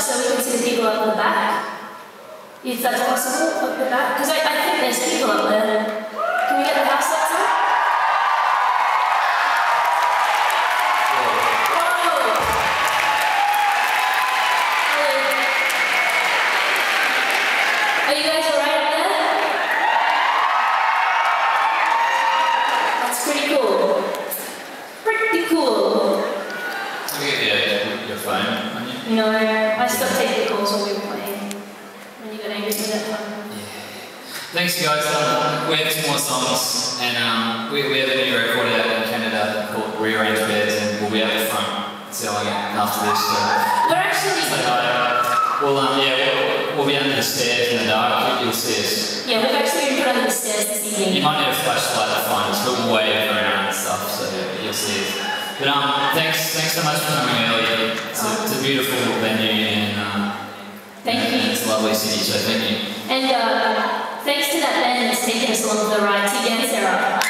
so we can see the people up the back. If that's possible, up the back. Because I think there's people up there. Can we get the house lights on? Are you guys alright up there? That's pretty cool. Pretty cool. Your phone, aren't you? No, I stopped taking calls when we were playing. When you got angry with that phone. Yeah. Thanks guys. We have 2 more songs and we have a new record out in Canada called Rearrange Beds and we'll be out the front selling it after this. So We're actually... say hi. We'll be under the stairs in the dark. You'll see us. Yeah, we've actually been put under the stairs this evening. You might need a flashlight to find us, but we'll wave around and stuff, so you'll see us. But thanks so much for coming early. It's a beautiful venue and thank you. It's a lovely city, so thank you. And thanks to that band that's taken us along the ride, Tiggy and Sarah.